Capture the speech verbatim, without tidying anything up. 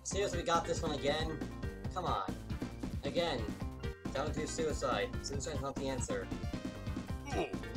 Seriously, we got this one again? Come on. Again. Don't do suicide. Suicide's not the answer.